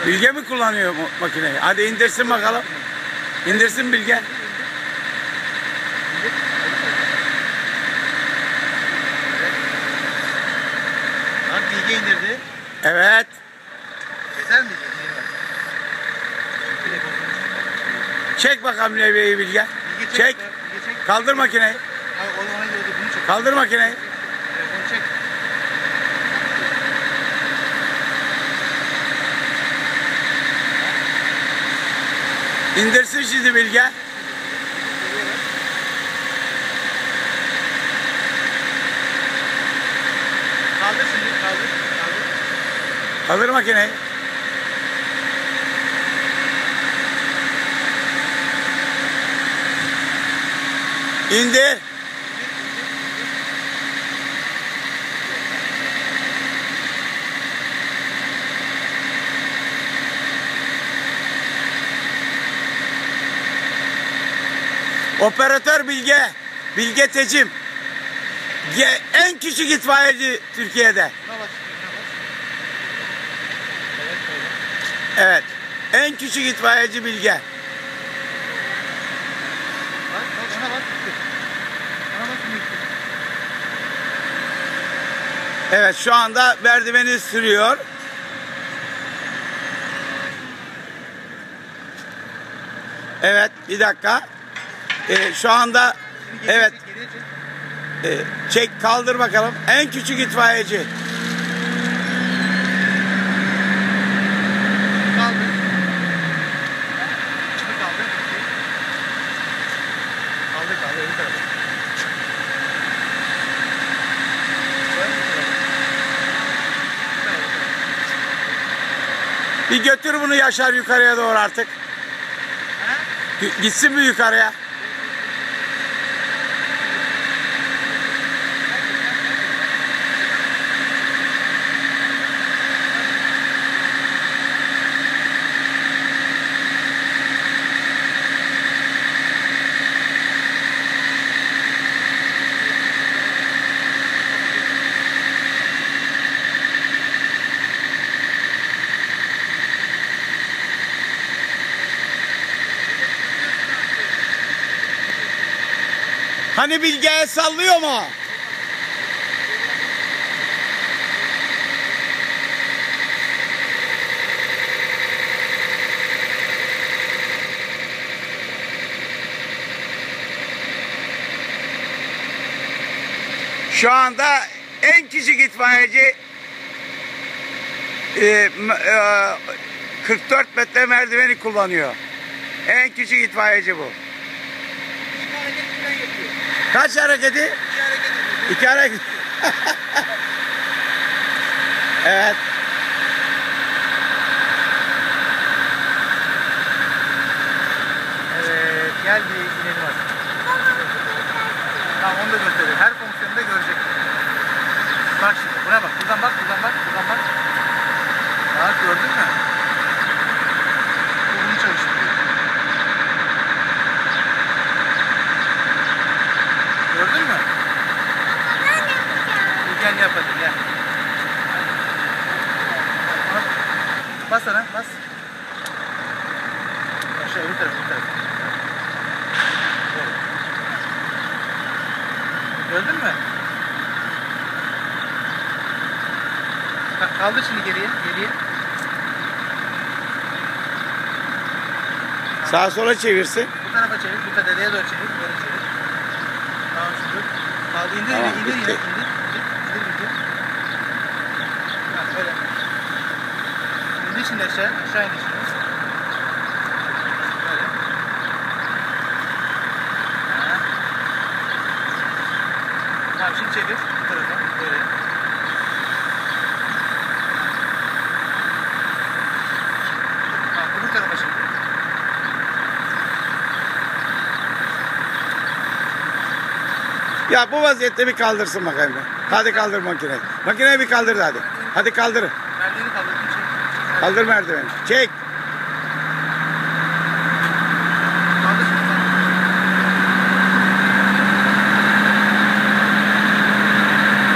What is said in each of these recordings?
Bilge mi kullanıyor makineyi? Hadi indirsin bakalım. İndirsin Bilge. Bak Bilge indirdi. Evet. Yeter mi? Çek bakalım levyeyi Bilge. Çek. Kaldır makineyi. Kaldır makineyi. Onu çek. İndirsin şimdi Bilge. Kaldır şimdi. Kaldır. Kaldır makineyi. İndir. Operatör Bilge. Bilge Tecim. En küçük itfaiyeci Türkiye'de. Evet. En küçük itfaiyeci Bilge. Evet, şu anda merdiveni sürüyor. Evet, bir dakika. Şu anda evet. Çek, kaldır bakalım. En küçük itfaiyeci. Bir götür bunu Yaşar yukarıya doğru artık. Gitsin mi yukarıya? Hani Bilge'ye sallıyor mu? Şu anda en küçük itfaiyeci 44 metre merdiveni kullanıyor. En küçük itfaiyeci bu. Kaç hareketi? 2 hareket. Evet. Evet, gel bir inelim artık. Tamam, onu da gösterelim. Her fonksiyonda görecek. Bak şimdi, buna bak. Buradan bak. Bak, gördün mü? Bunu çalıştırıyor. Gördün mü? Gel yap hadi, gel. Bas ana, bas. Aşağı, öbür tarafa. Gördün mü? Kaldır şimdi geriye. Sağa sola çevirsin. Bu tarafa çevir, bu tarafa dedeye doğru çevir. Böyle çevir. Tamam şimdi. Kaldı, indir. Ha, böyle. İndir şimdi aşağı indir şimdi. Böyle. Ha. Tamam, şimdi çevir bu tarafa, böyle. Tamam, bu tarafa çevir. Ya bu vaziyette bir kaldırsın bakayım. Hadi kaldır makineyi. Makineyi bir kaldır hadi. Hadi kaldır. Merdiveni kaldır, çek. Kaldır merdiveni. Çek. Kaldır şimdi.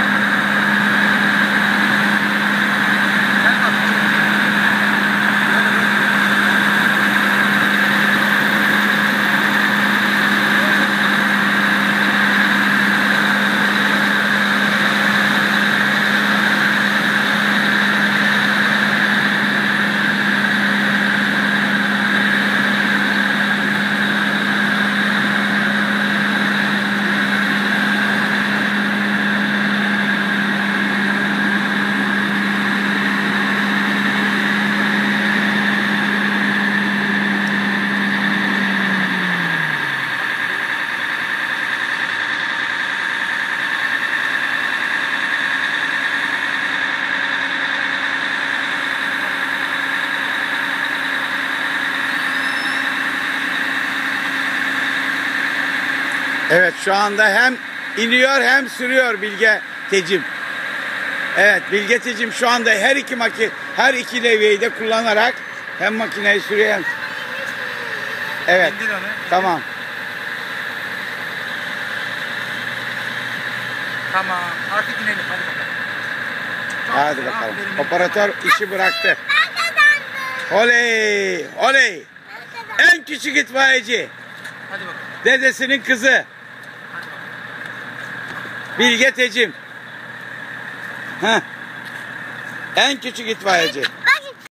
Gel kaldır. Evet, şu anda hem iniyor hem sürüyor Bilge Tecim. Evet, Bilge Tecim şu anda her iki levyeyi de kullanarak hem makineyi sürüyor hem... Evet, İndir onu. tamam. Tamam. Artık inelim. Hadi bakalım. Çok Hadi güzel, bakalım. aferin. Operatör işi bıraktı. Oley! Oley! En küçük itfaiyeci. Hadi bakalım. Dedesinin kızı. Hadi bakalım. Bilge Tecim. Heh. En küçük itfaiyeci.